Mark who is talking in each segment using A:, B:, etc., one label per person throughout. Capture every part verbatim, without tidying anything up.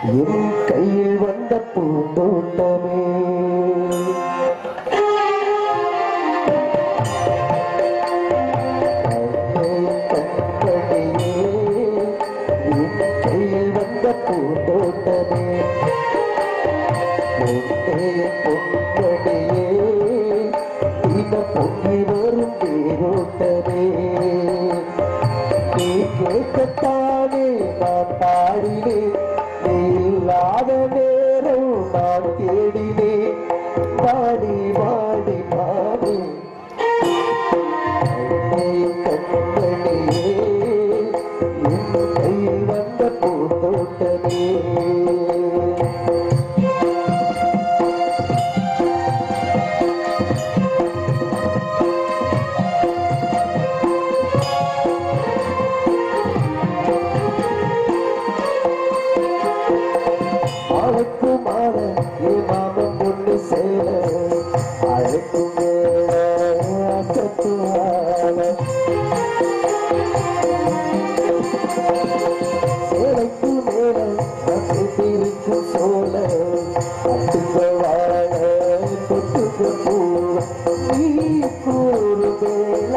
A: என் கையில் வந்த பூந்தோட்டமே கையில் வந்த பூந்தோட்டமே பொன்னடியே இந்த பொங்கி வரும் தேரோட்டமே நீ கேட்கத்தானே நான் பாடினேன் நீ இல்லாத நேரம் நான் தேடினேன் பாடி பாடி பாடி கண்மணியே என் கையில் வந்த பூந்தோட்டமே அழைக்குமாற ஏ மாமன் பொண்ணு சேர அழைக்கும் சேலைக்கு மேல இருக்கும் சோழ அத்துக்க வாழ கொட்டுக்கு பூ நீ கூறு மேல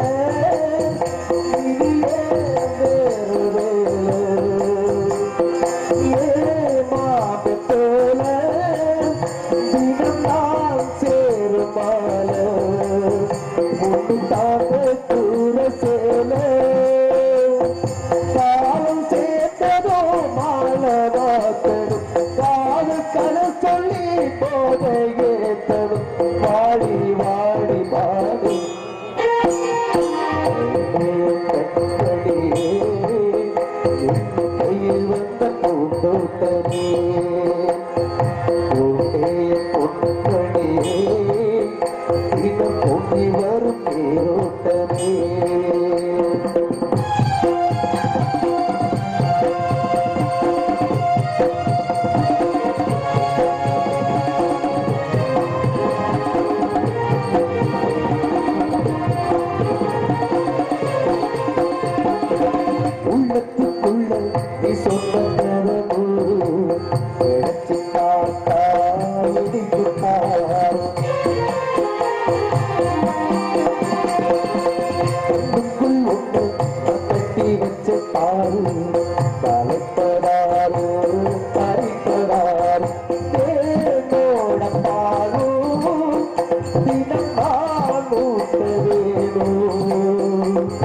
A: காலம் சேர்த்ததோ மாலவாக்கணும் காதல் கல சொல்லி போதை ஏத்தணும் வாடி வாடி வாடி கையில் வந்த பூந்தோட்டமே பொன்னடியே இன்னும் பொங்கி வரும் தேரோட்டமே உள்ளத்துக்குள்ள நீ சொன்ன எடுத்து பார்த்தா இடித்து பார் கண்ணுக்குள் ஒன்று கட்டி வச்ச பாரு தலைப்படாரு பறிப்படாரு தேனோட பாரு தினம் நான் ஊட்ட வேணும்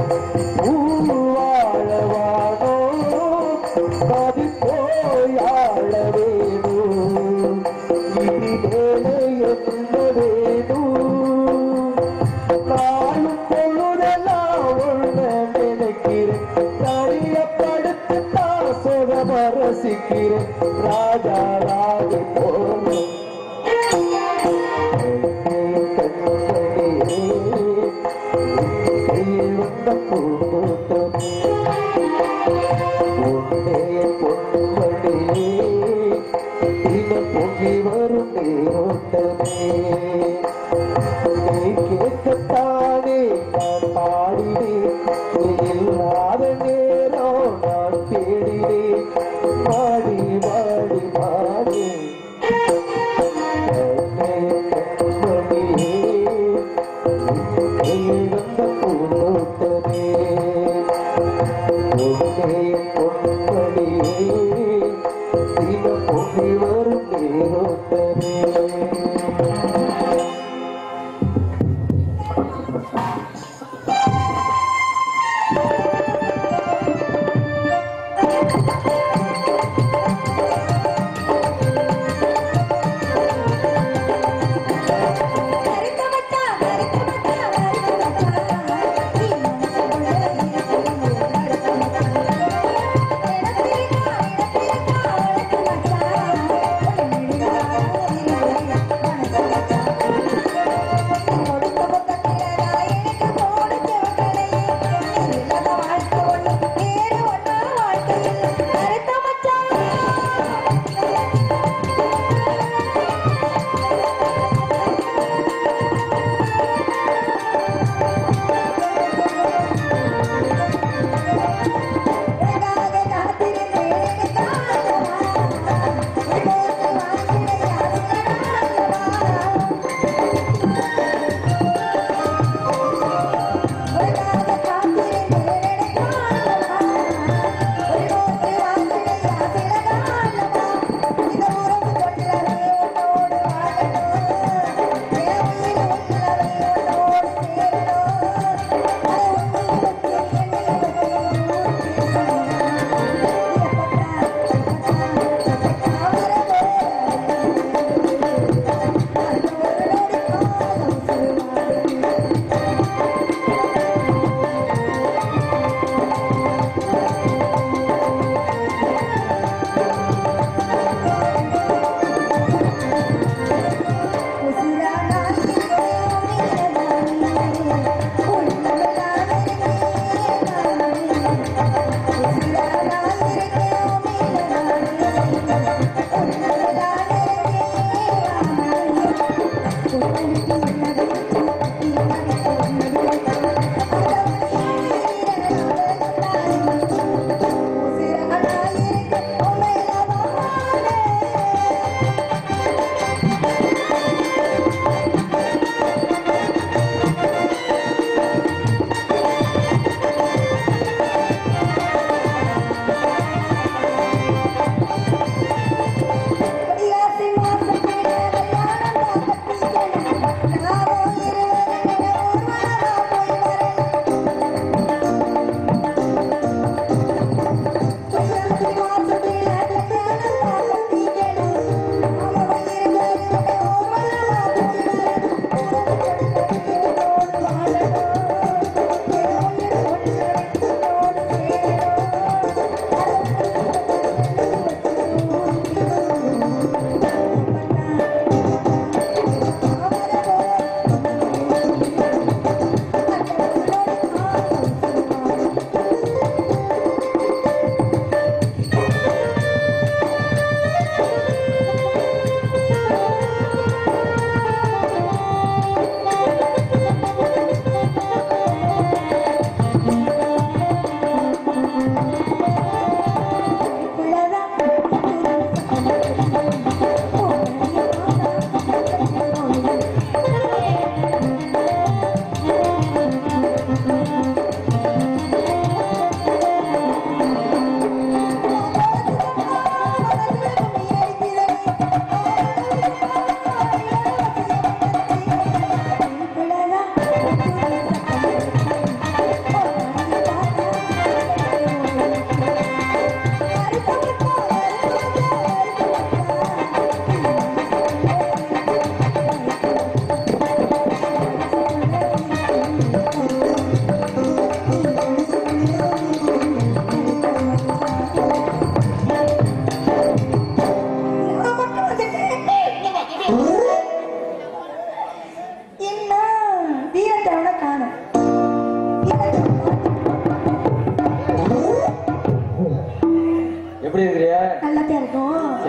A: வாழவானோ மதி போயாழ வேணும் இனி மேலே என்ன வேணும் நாளும் பொழுதெல்லாம் உள்ள நினைக்கிறேன் தனியப்படுத்து தான் சுகம ரசிக்கிறேன் ராஜா ராஜை போலும் கையில் வந்த பூந்தோட்டமே பொன்னடியே இன்னும் பொங்கி வரும் தேரோட்டமே நீ கேட்கத்தானே நான் பாடினேன் நீ இல்லாத நேரம் நான் தேடினேன் பாடி பாடி பாடி கண்மணியே கையில் வந்த பூந்தோட்டமே பொன்னடியே இன்னும் பொங்கி வரும் தேரோட்டமே
B: Thank you.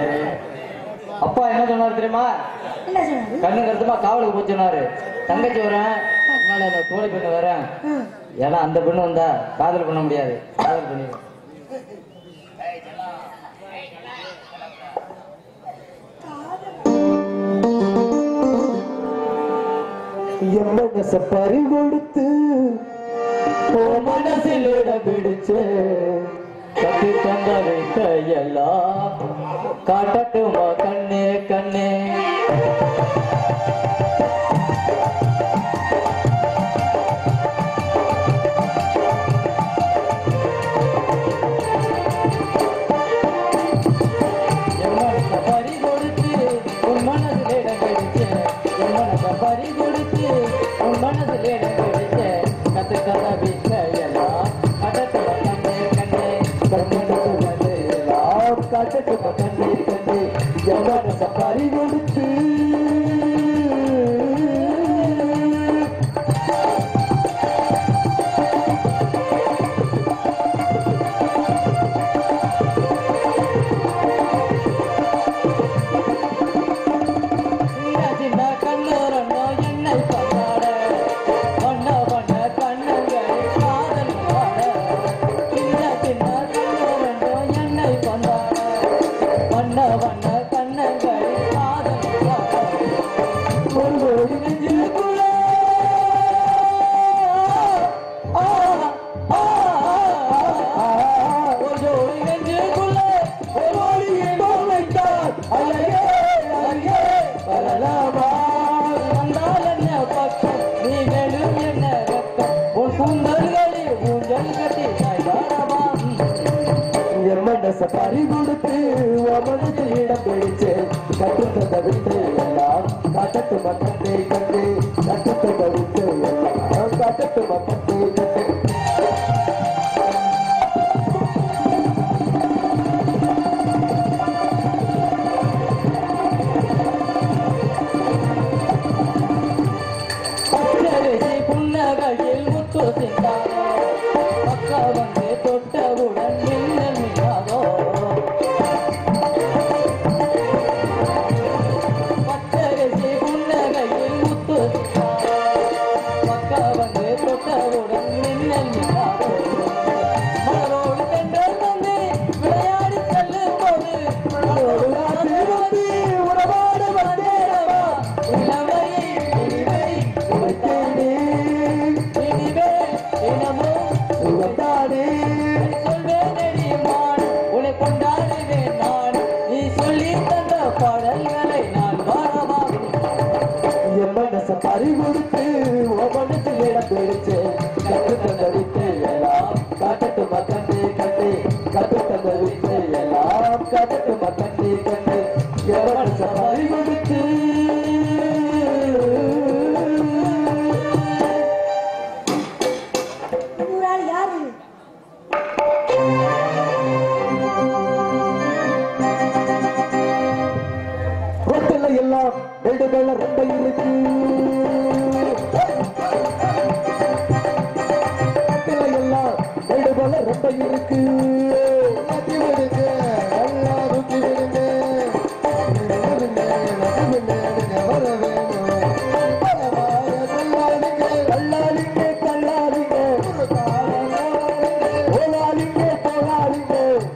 B: சரி. அப்பா என்ன சொன்னாரு தெரியுமா? கண்ணு கருத்துமா காவலுக்கு போய் சொன்னாரு. தங்கச்சி வரேன், அதனால தோழி பெண்ணு வரேன். ஏன்னா அந்த பெண்ணு வந்தா காதல் பண்ண முடியாது. காதல் பண்ணிடுவேன்.
A: மனச பறி கொடுத்து மனசில் இடம் பிடிச்சு கட்டி தந்த கையெல்லாம் காட்டட்டுமா கண்ணே கண்ணே பறி கொடுத்து உன் மனசில் இடம் பிடிச்சு என் மனச பறி கொடுத்து உன் மனதில் இடம் பிடிச்ச கத்து கதை வீட்டையெல்லாம் கட்டத்துவ கண்ணே கண்ணே கண்ணே எல்லாம் கட்டத்துவ கண்ணே கண்ணே என் மனச பறி கொடுத்து பறி கொடுத்து மனதில் இடம் பிடிச்சு கட்டு தந்த விட்டு எல்லாம் காட்டட்டு மக்கட்டே கண்டு கட்டு தந்த விட்டு எல்லாம் காட்டட்டு மக்கட்டே கண்டு புன்னகையில் முத்து சிந்தாரோ பக்கா வந்து தொட்டவுடன் மின்னல் மின்னாதோ பச்சரிசி புன்னகையில் முத்து சிந்தாரோ பக்கா வந்து தொட்டவுடன் மின்னல் மின்னாதோ மலரோடு பெண்கள் வந்து விளையாடி செல்லும் போது உறவாடு வந்தேரவா இளமையை இனிவை உழைத்தேனே இனிவே இனமும் உழைத்தானே சொல்வேனடி மான் உன்னை கொண்டாடுவேன் நான் நீ சொல்லி தந்த பாடல்களை நான் பாடவா என் மனச பறி கொடுத்து மனசில் இடம் பிடிச்சு கட்டு தந்த விட்டு எல்லாம் காட்டட்டு மக்கண்டே கண்டு கட்டு தந்த விட்டு எல்லாம் காட்டட்டு மக்கண்டே கண்டு என் மனச பறி கொடுத்து எல்லாம் வீடுகள் ரொம்ப இருக்கு எல்லாம் வீடுகள் ரொம்ப இருக்கு மாத்தி விடுங்க நல்லா தூக்கி விடுங்க வர வேணும் கல்லாளிங்க கல்லாளிங்க கல்லாளிங்க போலாளிங்க போலாளிங்க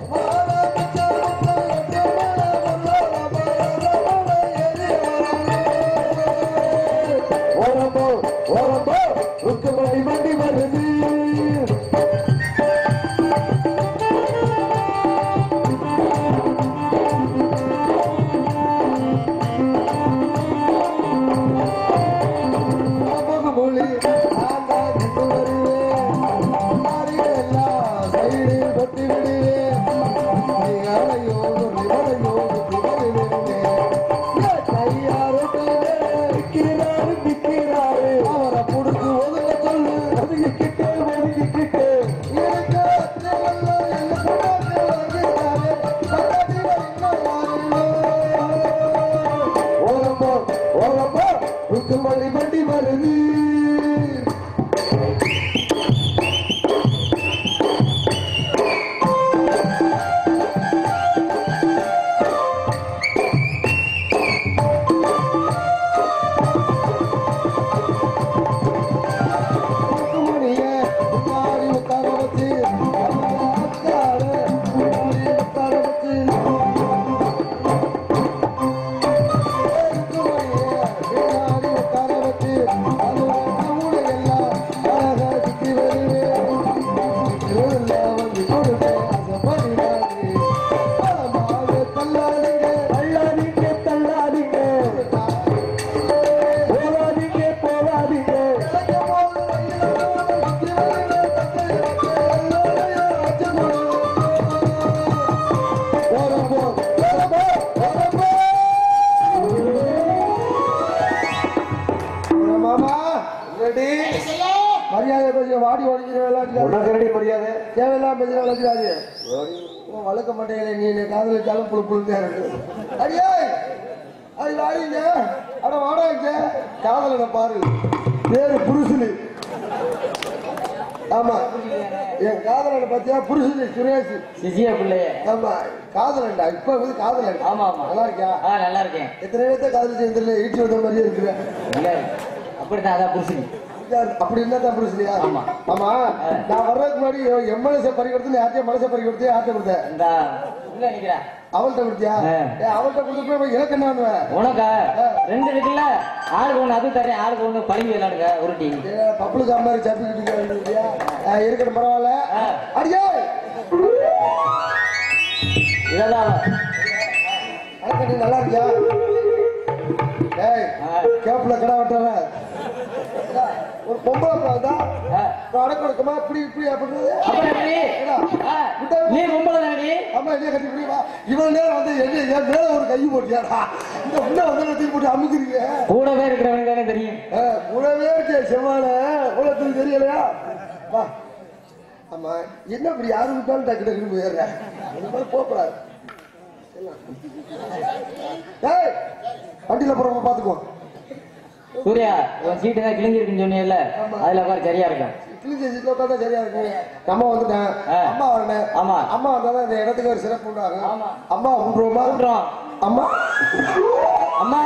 A: ஓரம்போ ஓரம்போ உக்கு மணி மண்டி வருது
C: வளர்க்க மாட்டேன் நீ என்ன காதலிச்சாலும் புழு புழுந்தே இருக்கு. அடியே அது வாடிங்க அட வாடாங்க காதலனை பாரு பேரு புருஷனு. ஆமா என் காதலனை பத்தியா புருஷனு சுரேஷ்
B: சிசியா பிள்ளைய.
C: ஆமா காதலன்டா இப்ப வந்து காதலன்.
B: ஆமா ஆமா
C: நல்லா இருக்கியா?
B: ஆ நல்லா இருக்கேன்.
C: எத்தனை நேரத்தை காதல் சேர்ந்துல ஈட்டி வந்த மாதிரியே இருக்கிறேன்.
B: இல்ல அப்படித்தான் அதான் புருஷன்.
C: அப்படி இருந்தா தான் புருஷனியா?
B: ஆமா
C: ஆமா நான் வர்றதுக்கு முன்னாடி என் மனசை பறி கொடுத்து யார்ட்டையும் மனசை பறி கொடுத்து யார்ட்ட கொடுத்தேன்?
B: இந்த இல்ல நிக்கிறேன்
C: அவள்கிட்ட கொடுத்தியா? அவள்கிட்ட கொடுத்து போய் எனக்கு என்ன பண்ணுவேன்?
B: உனக்கா ரெண்டு இருக்குல்ல ஆளுக்கு ஒண்ணு அது தரேன் ஆளுக்கு ஒண்ணு பழகி விளையாடுங்க உருட்டி
C: பப்புளுக்கு அம்மாரி சப்பிக்கிட்டு இருக்கட்டும் பரவாயில்ல. அடியே
B: இதெல்லாம்
C: அழகா நல்லா இருக்கியா? ஏய் கேப்ல கடை வெட்டுற ஒரு பொம்பளை தான் அடக்க கொடுக்கமா இப்படி இப்படி அப்படின்றது.
B: நீ பொம்பளை தானடி?
C: ஆமா என்ன கட்டி முடியுமா? இவன் நேரம் வந்து என்ன என் மேல ஒரு கை போட்டியாடா இந்த உள்ள வந்து தூக்கி போட்டு அமுக்குறீங்க.
B: கூடவே இருக்கிறவனுக்கு தானே தெரியும்.
C: கூடவே இருக்க செவ்வாழ உலகத்துக்கு தெரியலையா? வா ஆமா என்ன இப்படி யாரு விட்டாலும் டக்கு டக்குன்னு போயிடுறேன். அது மாதிரி போகக்கூடாது. ஏய் வண்டியில போறவங்க பாத்துக்கோ.
B: சூர்யா உன் சீட்டு தான் கிழிஞ்சி இருக்குன்னு சொன்னீங்கல்ல அதுல உட்கார் சரியா இருக்கும்.
C: கிழிஞ்ச சீட்ல உட்காந்தா சரியா இருக்கு. அம்மா வந்துட்டேன் அம்மா வரணும்.
B: ஆமா
C: அம்மா வந்தாதான் இந்த இடத்துக்கு ஒரு சிறப்பு உண்டாங்க. அம்மா விட்டுருவோமா?
B: விட்டுறோம்.
C: அம்மா
B: அம்மா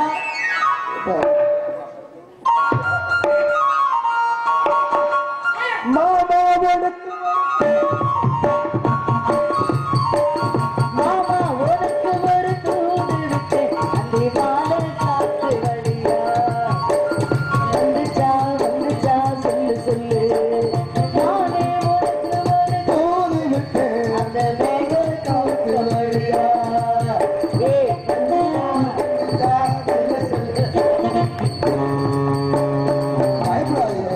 A: மாமா உனக்கு ஒரு தூது விட்டு அந்த பாலை காத்து வழியா வந்துச்சா வந்துச்சா சொல்லு சொல்லு நானே உனக்கு ஒரு தூது விட்டு அந்த மேகம் காத்து வழியா ஏ வந்துச்சா சொல்லு சொல்லு
C: பயப்படாதீங்க.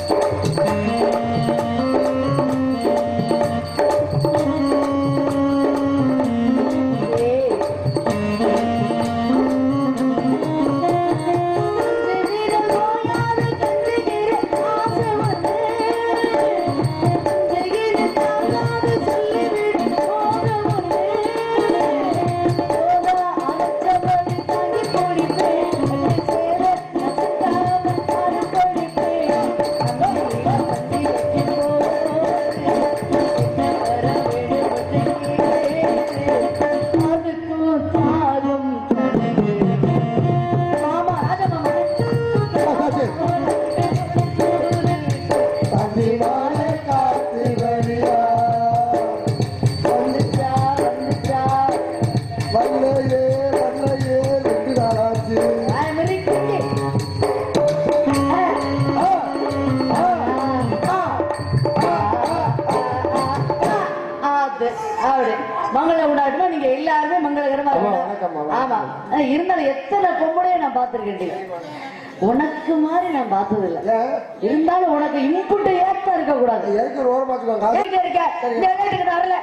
A: மங்கள உண்டாட்டுனா நீங்க எல்லாருமே மங்களகரமா ஆமா இருந்தாலும் எத்தனை பொம்பளையும் நான் பார்த்திருக்கேன். உனக்கு மாதிரி நான் பார்த்தது இல்ல. இருந்தாலும் உனக்கு இன்புட்டு ஏத்த இருக்க கூடாது.
C: எனக்கு ரோர மாத்துவாங்க
A: வரல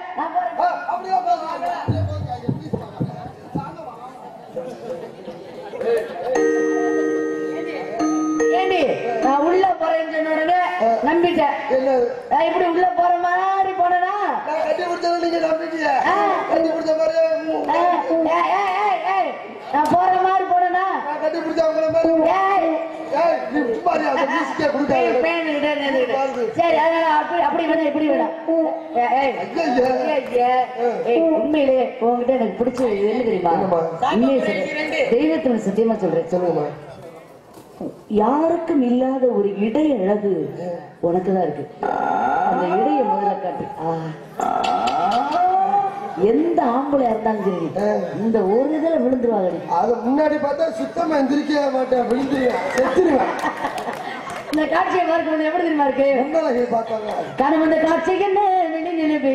A: ஏண்டி நான் உள்ள போறேன்னு சொன்ன உடனே நம்பிட்டேன். இப்படி உள்ள போற மாதிரி போனா
C: கட்டி பிடிச்சது நீங்க நம்பிட்டீங்க. கட்டி பிடிச்ச மாதிரி
A: நான் போற மாதிரி போனா
C: கட்டி பிடிச்ச அவங்கள மாதிரி
A: சரி அதனால அப்படி அப்படி வேணா இப்படி வேணா உண்மையிலே உங்ககிட்ட எனக்கு பிடிச்சது என்ன தெரியுமா? தெய்வத்தின் சத்தியமா சொல்றேன்.
C: சொல்லுங்க.
A: யாருக்கும் இல்லாத ஒரு இடைய அழகு உனக்குதான் இருக்கு. அந்த இடைய முதல்ல காட்டு. எந்த ஆம்பளையா இருந்தாலும் சரி இந்த ஒரு இதுல விழுந்துருவாங்க.
C: அது முன்னாடி பார்த்தா சுத்தமா எந்திரிக்க மாட்டேன், விழுந்துருவேன், செத்துருவேன்.
A: இந்த காட்சியை பார்க்க எப்படி தெரியுமா இருக்கு?
C: முன்னாடி பார்த்தாங்க
A: காரணம் இந்த காட்சிக்கு என்ன நினைவே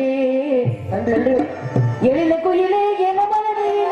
A: எழில குயிலே என மனதிலே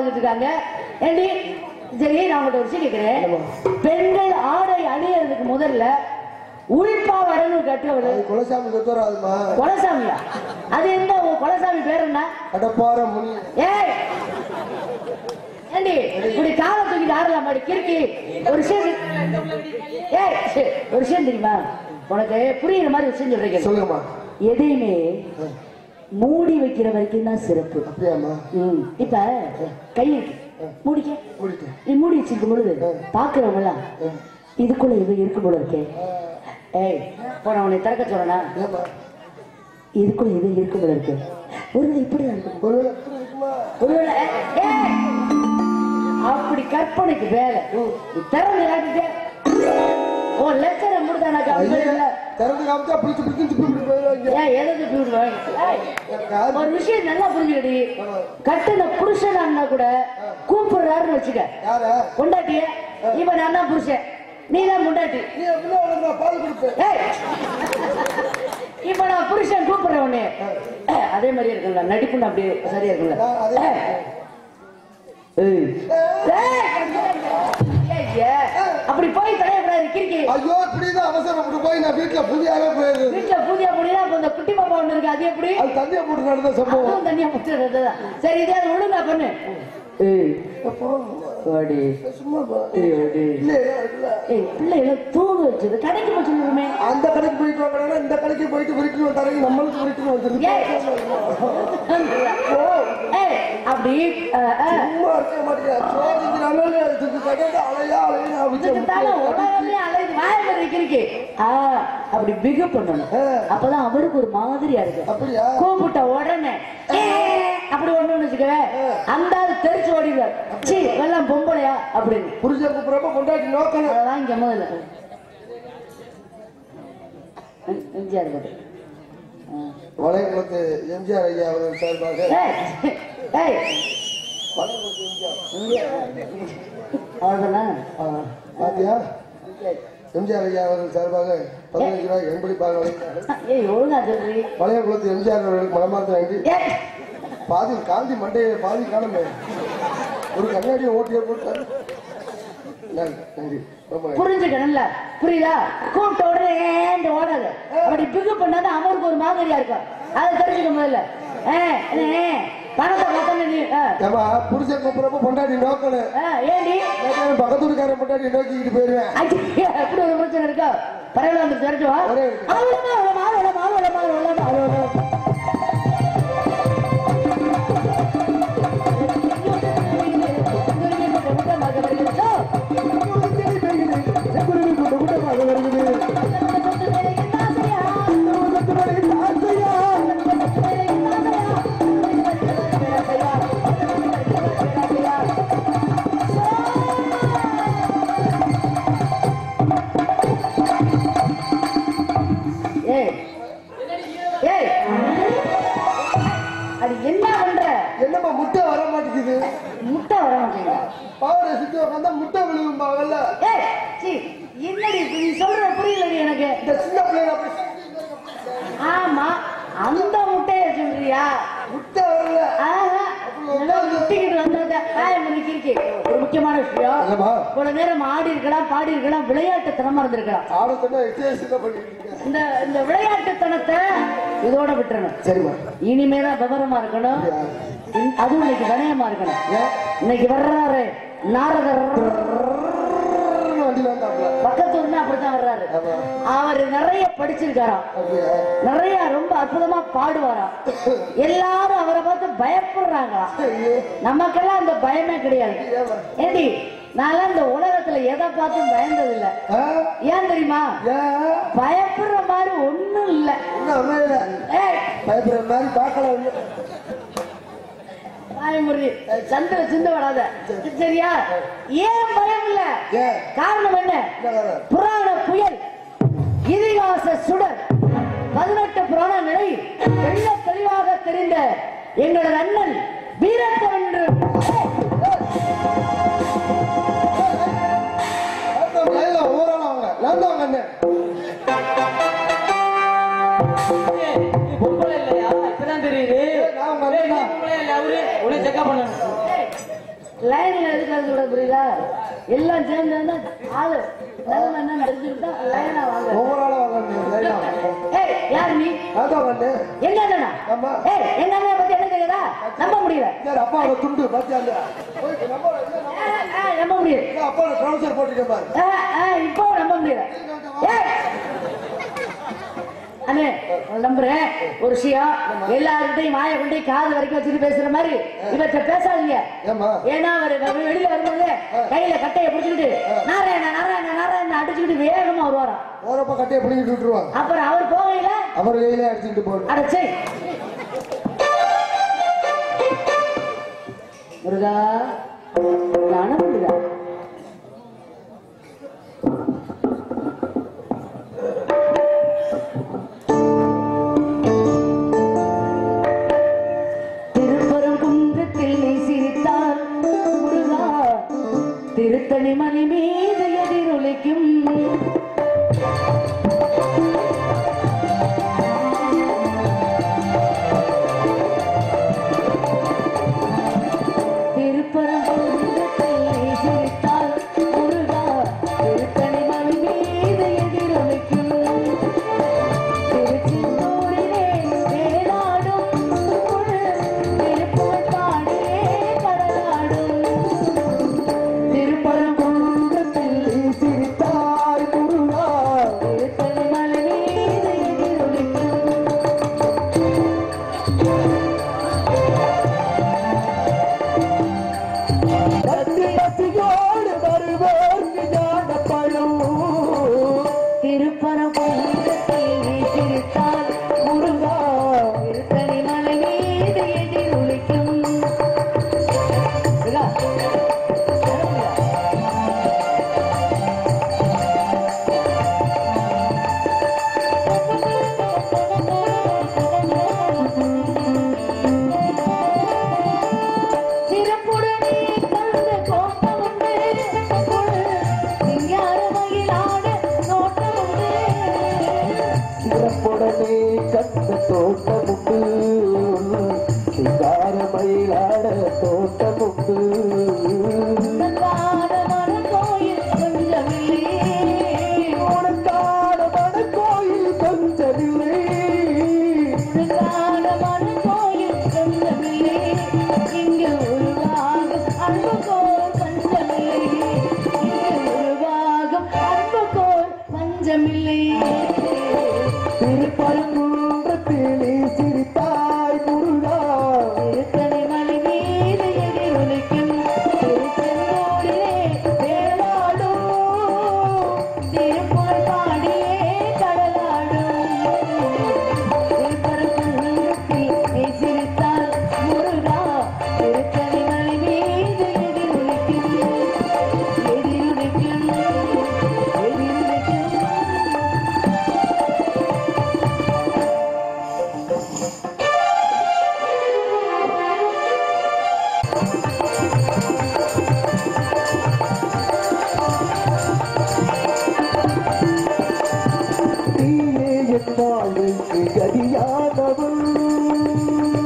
D: உட்கார்ந்துட்டு இருக்காங்க. ஏண்டி சரி நான் உங்கள்கிட்ட ஒரு விஷயம் கேட்கிறேன். பெண்கள் ஆடை அணியறதுக்கு முதல்ல உள்பா வரணும் கட்டுறது
C: குலசாமி கத்துறாதுமா.
D: குலசாமியா? அது என்ன குலசாமி பேர் என்ன?
C: கடப்பார முனி.
D: ஏய் ஏண்டி இப்படி காலை தூக்கிட்டு ஆடலாம் மாடி கிறுக்கி. ஒரு விஷயம் ஏய் ஒரு விஷயம் தெரியுமா உனக்கு? புரியுற மாதிரி விஷயம் சொல்றீங்க.
C: சொல்லுங்கம்மா.
D: எதையுமே மூடி வைக்கிற வரைக்கும் தான் சிறப்பு.
C: அப்படியாம்மா?
D: ம். இப்ப கை மூடிக்க
C: முடிக்க
D: நீ மூடி வச்சிருக்கும் பொழுது பாக்குறவங்க எல்லாம் இதுக்குள்ள இது இருக்கு போல இருக்கே. ஏய் போன உன்னை திறக்க சொல்றனா? இதுக்குள்ள இது இருக்கு போல இருக்கு. ஒருவேளை இப்படிதான் இருக்கும்.
C: ஒருவேளை இப்படி இருக்குமா?
D: ஒருவேளை ஏய் அப்படி கற்பனைக்கு வேலை. நீ திறந்து காட்டிட்டே ஓ லெக்சரை முடிதானாக்கா?
C: திறந்து காமிச்சா பிடிச்சு பிடிச்சு இப்படி போயிடுவாங்க.
D: ஏன் எதை இப்படி விடுவாங்க? ஒரு விஷயம் நல்லா புரிஞ்சுக்கடி. கட்டுன புருஷனா கூட கூப்பிடுறாருன்னு வச்சுக்க.
C: யார?
D: கொண்டாட்டிய இவன் நான் தான் புருஷன், நீ தான் முண்டாட்டி.
C: நீ எப்படின்னா உனக்கு நான் பால் கொடுப்பேன்.
D: ஏய் இப்ப நான் புருஷன் கூப்பிடுறேன் உடனே அதே மாதிரி இருக்குல்ல, நடிப்புன்னு அப்படியே சரியா இருக்குல்ல.
C: நான் அதே
D: ஏய் ஏய் அப்படி போய் தலையப்படாது கிறுக்கி.
C: ஐயோ இப்படிதான் அவசரப்பட்டு போய் நான் வீட்டுல புதியாவே போயிருது.
D: வீட்டுல பூஜை முடியா அப்ப இந்த குட்டி பாப்பா ஒண்ணு இருக்கு, அது எப்படி?
C: அது தண்ணியை போட்டு நடந்த சம்பவம்.
D: அதுவும் தண்ணியா போட்டு நடந்ததா? சரி இதே அது ஒழுங்கா பண்ணு. ஏய் வாடி
C: சும்மா பா.
D: ஏய் வாடி.
C: இல்லையா இருக்குல்ல.
D: ஏய் பிள்ளைகளை தூங்க வச்சது கடைக்கு போய் சொல்லுமே.
C: அந்த கடைக்கு போயிட்டு வாங்கினா இந்த கடைக்கு போயிட்டு விரிக்கணும் தரங்க நம்மளுக்கு விரிக்கணும் வந்துருக்கு.
D: ஏய் அப்படி
C: சும்மா இருக்க மாட்டேங்க. சோதிச்சு நல்ல இதுக்கு கடைக்கு அலையா அலையா
D: உலகமே அலைது வாய் வைக்கிறீங்க. அப்படி பிகு பண்ணணும். அப்பதான் அவருக்கு ஒரு மாதிரியா இருக்கு.
C: அப்படியா?
D: கூப்பிட்ட உடனே அப்படி ஒண்ணு வச்சுக்க அந்த ஆள் தெரிச்சு ஓடிடுவார். சீ வெள்ளம் பொம்பளையா அப்படின்னு
C: புரிஞ்ச கூப்பிடுறப்ப கொண்டாடி நோக்கணும்.
D: அதெல்லாம் இங்க முதல்ல எம்ஜிஆர் கதை.
C: வளையங்குளத்து எம்ஜிஆர் ஐயா அவர்கள் சார்பாக
D: அதெல்லாம்
C: பாத்தியா எம்ஜிஆர் ஐயா அவர்கள் சார்பாக பதினஞ்சு ரூபாய் என்படிப்பாக வழங்கினார்.
D: ஏய் ஒழுங்கா சொல்றீ.
C: வளையங்குளத்து எம்ஜிஆர் அவர்களுக்கு மனமார்ந்த நன்றி. பாதி காந்தி மண்டையை பாதி காணமே ஒரு கண்ணாடியை ஓட்டிய போட்டார். நன்றி.
D: புரிஞ்சுக்கணும்ல, புரியுதா? கூப்பிட்ட உடனே ஓடாது. அப்படி பிகு பண்ணாதான் அவருக்கு ஒரு மாதிரியா இருக்கும். அதை தெரிஞ்சுக்க முதல்ல. பணத்தை
C: பார்த்தா புருஷன் கூப்பிடுறப்ப பொண்டாட்டி நோக்கணும்.
D: ஏண்டி
C: பக்கத்தூருக்காரன் பொண்டாட்டி நோக்கிக்கிட்டு போயிருவேன்.
D: எப்படி ஒரு பிரச்சனை இருக்கா? பரவாயில்ல வந்து தெரிஞ்சு வா.
C: என்னமா முட்டை வர மாட்டேங்குது?
D: முட்டை வர மாட்டேங்குது.
C: பாவரை சுத்தி உட்காந்தா முட்டை விழுகும்பாங்கல்ல.
D: என்னடி நீ சொல்ற புரியல எனக்கு.
C: இந்த சின்ன பிள்ளைங்க
D: ஆமா அந்த முட்டையை சொல்றியா?
C: முட்டை வரல.
D: முட்டிக்கிட்டு வந்தத ஒரு முக்கியமான விஷயம். ஒரு நேரம் ஆடி இருக்கலாம், பாடி இருக்கலாம், விளையாட்டுத்தனமா இருந்திருக்கலாம். இந்த இந்த விளையாட்டுத்தனத்தை இதோட விட்டுறணும்.
C: சரிமா.
D: இனிமேதான் விவரமா இருக்கணும். அதுவும் இன்னைக்கு வினயமா இருக்கணும். இன்னைக்கு வர்றாரு நாரதர் பக்கத்தூர்னா அப்படித்தான் வர்றாரு. அவர் நிறைய படிச்சிருக்காராம், நிறைய ரொம்ப அற்புதமா பாடுவாராம். எல்லாரும் அவரை பார்த்து பயப்படுறாங்களாம். நமக்கெல்லாம் அந்த பயமே கிடையாது. ஏண்டி நான் இந்த உலகத்துல எதை பார்த்தும் பயந்தது இல்ல. ஏன் தெரியுமா? பயப்படுற மாதிரி ஒண்ணும் இல்ல.
C: பயப்படுற மாதிரி பார்க்கல.
D: பாயமுறி சந்திர சிந்த வராத. சரியா? ஏன் பயம் இல்ல? காரணம் என்ன? புராண புயல், இதிகாச சுடர், பதினெட்டு புராணங்களை தெள்ள தெளிவாக தெரிந்த எங்களது அண்ணன் வீரத்தன் என்று லைன்ல எதுக்காக கூட புரியுதா? எல்லாம் சேர்ந்து ஆளு நிலைமை என்ன தெரிஞ்சுக்கிட்டா லைனா வாங்க.
C: ஒவ்வொரு ஆளா வாங்க.
D: ஏய் யாரு நீ?
C: அதான் வந்து
D: எங்க அண்ணா?
C: ஆமா.
D: ஏய் எங்க அண்ணா பத்தி என்ன தெரியுதா? நம்ப முடியல.
C: யார் அப்பாவோட துண்டு பாத்தியா இல்லையா? போய் நம்ப
D: நம்ப முடியல.
C: அப்பாவோட ட்ரவுசர் போட்டுக்க பாரு.
D: இப்போ நம்ப முடியல. ஏய் அண்ணே நம்புறேன் ஒரு விஷயம், எல்லார்கிட்டையும் மாய கொண்டு காது வரைக்கும் வச்சுட்டு பேசுற மாதிரி இவற்றை பேசாதீங்க. ஏன்னா அவர் வெளியில வரும்போது கையில கட்டையை பிடிச்சிக்கிட்டு நாராயண நாராயண நாராயண அடிச்சுக்கிட்டு வேகமா வருவாராம்.
C: ஓரப்ப கட்டையை பிடிக்கிட்டு விட்டுருவாங்க.
D: அப்புறம் அவர் போகையில
C: அவர் கையில அடிச்சுட்டு போகணும்.
D: அடைச்சு முருகா நானும் முருகா திருத்தணி மணி மீது எதிரொலிக்கும்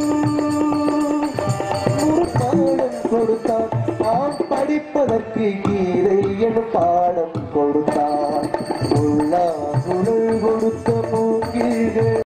C: கொடுத்தான் நாம் படிப்பதற்கு